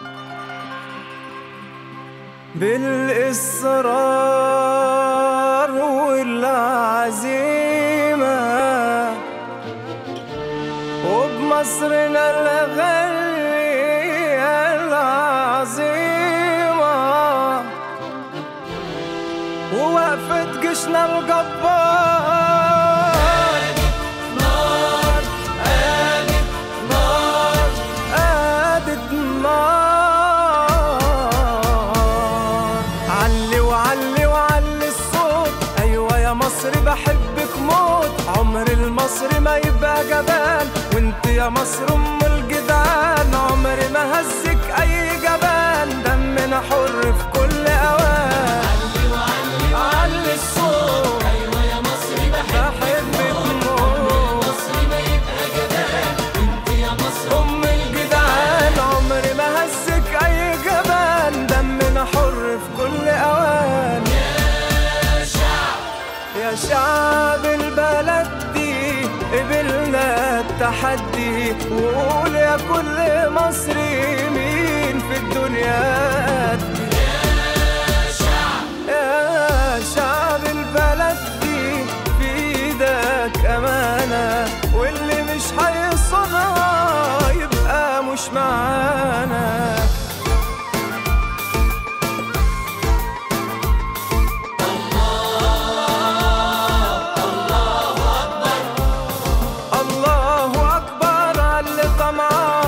بالإصرار والعزيمة وبمصرنا الغالية العظيمة ووقفة جيشنا الجبار. نار قادت نار قادت نار. علي وعلي وعلي الصوت، أيوة يا مصر بحبك موت. عمر المصري ما يبقى جبان، وانت يا مصر ام الجدعان. عمري ما هزك اي جبان، دمنا حر في كل اوان. علي وعلي علي الصوت، ايوه يا مصر بحبك موت. المصري ما يبقى جبان، وانت يا مصر ام الجدعان. عمري ما هزك اي جبان، دمنا حر في كل اوان. يا شعب البلد دي قبلنا التحدي، وقول يا كل مصري مين في الدنيا قدي. يا شعب البلد دي في ايدك امانة، واللي مش هيصونها يبقى مش معانا. الله أكبر على اللي طمعان